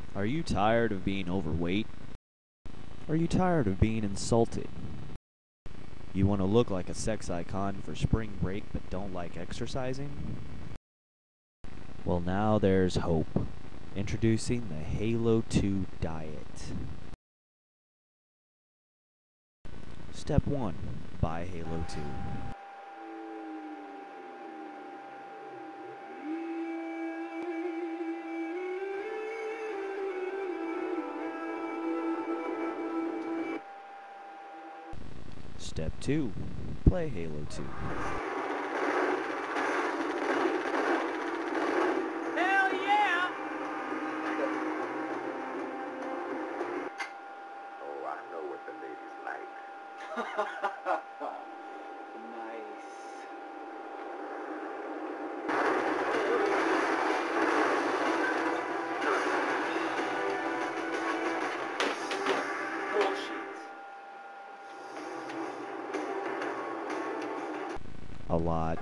Are you tired of being overweight? Are you tired of being insulted? You want to look like a sex icon for spring break but don't like exercising? Well, now there's hope. Introducing the Halo 2 diet. Step 1. Buy Halo 2. Step 2. Play Halo 2. Hell yeah! Oh, I know what the ladies like. Nice. Bullshit. A lot.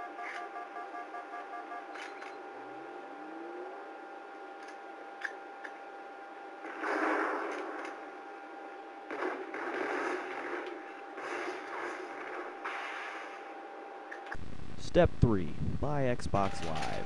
Step 3. Buy Xbox Live.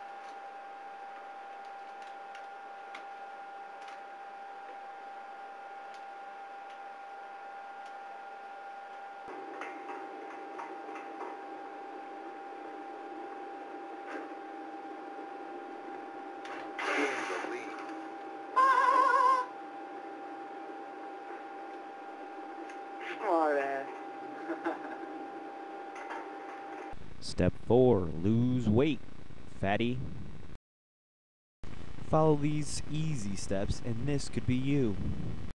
In the lead. Smart ass. Step 4. Lose weight, fatty. Follow these easy steps and this could be you.